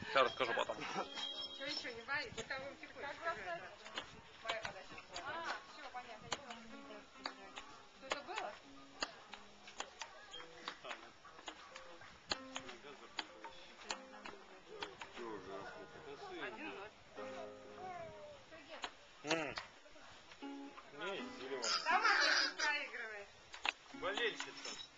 Сейчас расскажу потом. Что еще не боится? Как вам текучка? Моя подача. Все, понятно. Что это было? Не, зеленый. Сама проигрывает. Болельщица.